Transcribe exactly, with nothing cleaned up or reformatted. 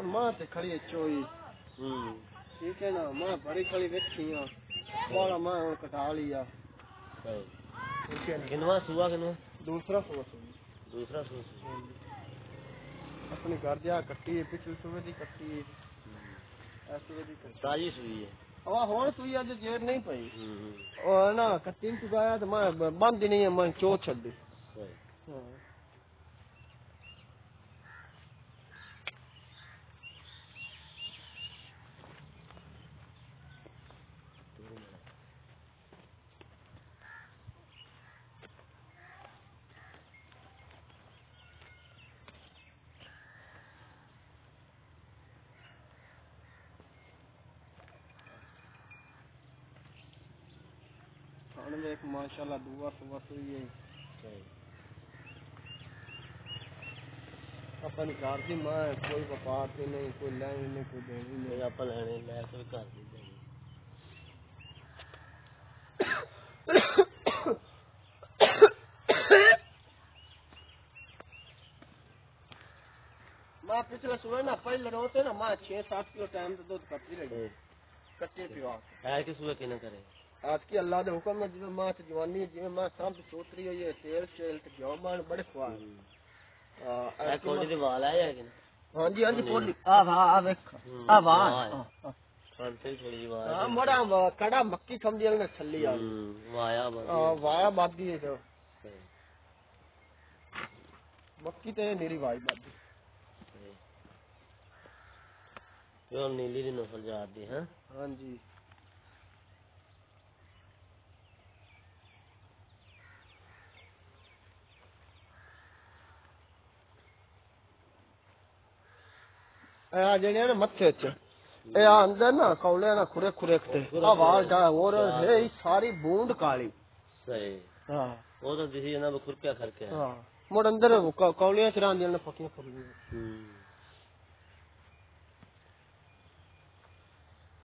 मां ते खड़ी है चोई। हम्म ठीक है ना, मां बड़ी खड़ी बैठी है, बोला मां कटा लिया। ठीक है, किनवा सुआ किनवा? दूसरा सुआ सुई। दूसरा सुआ सुई। अपने घर जा कट्टी है, पिछले सुबह दी कट्टी है, ऐसे सुबह दी कट्टी ताजी सुई है। हाँ होर सुई अज जेर नहीं पई। हम्म और ना कट्टी चुकाया तो मैं बंद ही नहीं है, मैं चो छड़ दी। हां एक माशाल्लाह दुआ सुबह सुई है। अपन घर की मां कोई व्यापार से नहीं, कोई लेनी नहीं, कोई देनी नहीं, अपन लेने ले कोई घर नहीं देनी। मां पिछले सुबह ना पहले रोते ना मां छह सात किलो टाइम तो दूध करती रही कच्चे पिवा है कि सुबह किने करे आज की अल्लाह दे हुक्म में जिਵੇਂ मां ते जवानी जिਵੇਂ मां सब सोच रही है तेल चेल ते घ्यो मान बड़े ख्वार हां है कोड़ी दे वाल है या कि हां जी हां जी कोड़ी आ वाह आ देख आ वाह हां से थोड़ी जी वाह हां मोड़ा कड़ा मक्की समझी ने छल्ली आ वाया बंदी हां वाया बादी है तो मक्की ते मेरी वाई बादी यो नीली दी नस्ल जाती है। हां जी आ जेने ना मथे च ए अंदर ना कौले ना खुरे खुरे ते आवाज दा और है सारी बूंद काली सही हां वो तो दिसी ना खुरपिया करके हां मोड़ अंदर कौलियां चरांदियां ने पक्कियां कर ली।